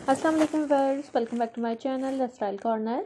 अस्सलाम वालेकुम viewers, welcome back to my channel the style corner.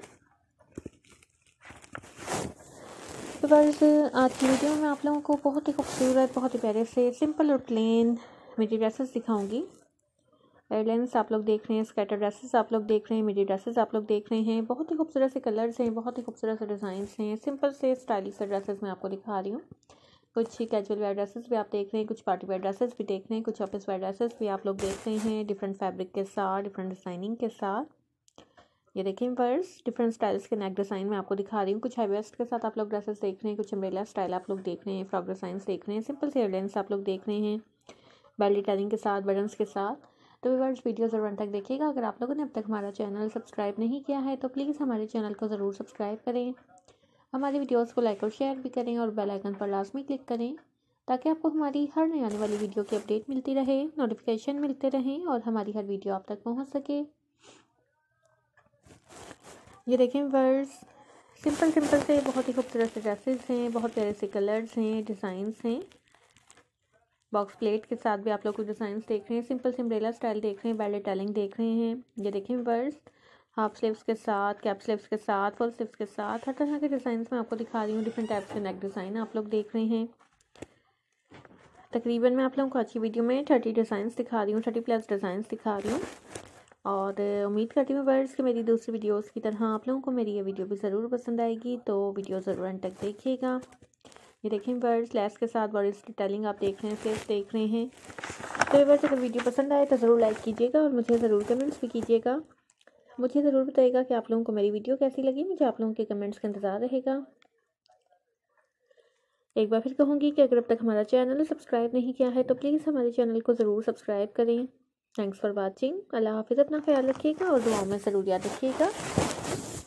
तो व्यूअर्स, आज की वीडियो में आप लोगों को बहुत ही खूबसूरत, बहुत ही प्यारे से सिंपल और प्लेन मिडी ड्रेसेस दिखाऊंगी। एयरलाइंस आप लोग देख रहे हैं, स्कैटर ड्रेसेस आप लोग देख रहे हैं, मिडी ड्रेसेस आप लोग देख रहे हैं। बहुत ही खूबसूरत से कलर्स हैं, बहुत ही खूबसूरत से डिज़ाइंस हैं। सिंपल से स्टाइलिश से ड्रेसेस मैं आपको दिखा रही हूँ। कुछ कैजुअल वेयर ड्रेसेस भी आप देख रहे हैं, कुछ पार्टी वेयर ड्रेसेस भी देख रहे हैं, कुछ ऑफिस वेयर ड्रेसेस भी आप लोग देख रहे हैं, डिफरेंट फैब्रिक के साथ, डिफरेंट डिज़ाइनिंग के साथ। ये देखें वर्स, डिफरेंट स्टाइल्स के नेक डिज़ाइन मैं आपको दिखा रही हूँ। कुछ हाई वेस्ट के साथ आप लोग ड्रेसेस देख रहे हैं, कुछ अम्ब्रेला स्टाइल आप लोग देख रहे हैं, फ्रॉक डिज़ाइंस देख रहे हैं, सिंपल से एयरलाइंस आप लोग देख रहे हैं, बेल डिटेलिंग के साथ, बटन्स के साथ। तो व्यूअर्स, वीडियो ज़रूर अंत तक देखिएगा। अगर आप लोगों ने अब तक हमारा चैनल सब्सक्राइब नहीं किया है तो प्लीज़ हमारे चैनल को ज़रूर सब्सक्राइब करें, हमारी वीडियोस को लाइक और शेयर भी करें और बेल आइकन पर लाजमी क्लिक करें ताकि आपको हमारी हर नई आने वाली वीडियो की अपडेट मिलती रहे, नोटिफिकेशन मिलते रहें और हमारी हर वीडियो आप तक पहुंच सके। ये देखें व्यूअर्स, सिंपल से बहुत ही खूबसूरत से ड्रेसेस हैं, बहुत प्यारे से कलर्स हैं, डिज़ाइंस हैं। बॉक्स प्लेट के साथ भी आप लोग कुछ डिज़ाइंस देख रहे हैं, सिंपल से अम्ब्रेला स्टाइल देख रहे हैं, बेल डिटेलिंग देख रहे हैं। ये देखें व्यूअर्स, हाफ स्लीव्स के साथ, कैप स्लीव्स के साथ, फुल स्लीव्स के साथ, हर तरह के डिज़ाइंस मैं आपको दिखा रही हूँ। डिफरेंट टाइप्स के नेक डिज़ाइन आप लोग देख रहे हैं। तकरीबन मैं आप लोगों को आज की वीडियो में 30 डिज़ाइंस दिखा रही हूँ, 30+ डिज़ाइंस दिखा रही हूँ। और उम्मीद करती हूँ व्यूअर्स कि मेरी दूसरी वीडियोस की तरह आप लोगों को मेरी ये वीडियो भी ज़रूर पसंद आएगी, तो वीडियो ज़रूर अंत तक देखिएगा। ये देखें व्यूअर्स, लेस के साथ बॉडी डिटेलिंग आप देख रहे हैं, स्लीव्स देख रहे हैं। तो व्यूअर्स, अगर वीडियो पसंद आए तो ज़रूर लाइक कीजिएगा और मुझे ज़रूर कमेंट्स भी कीजिएगा। मुझे ज़रूर बताइएगा कि आप लोगों को मेरी वीडियो कैसी लगी। मुझे आप लोगों के कमेंट्स का इंतज़ार रहेगा। एक बार फिर कहूँगी कि अगर अब तक हमारा चैनल सब्सक्राइब नहीं किया है तो प्लीज़ हमारे चैनल को ज़रूर सब्सक्राइब करें। Thanks for watching. अल्लाह हाफिज़। अपना ख्याल रखिएगा और दुआओं में ज़रूर याद रखिएगा।